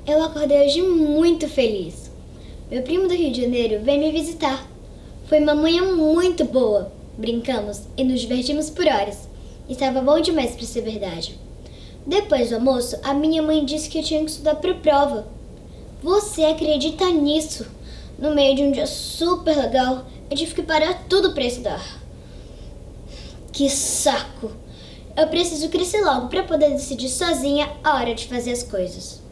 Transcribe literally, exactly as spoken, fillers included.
Eu acordei hoje muito feliz. Meu primo do Rio de Janeiro veio me visitar. Foi uma manhã muito boa. Brincamos e nos divertimos por horas. Estava bom demais para ser verdade. Depois do almoço, a minha mãe disse que eu tinha que estudar para a prova. Você acredita nisso? No meio de um dia super legal, eu tive que parar tudo para estudar. Que saco! Eu preciso crescer logo para poder decidir sozinha a hora de fazer as coisas.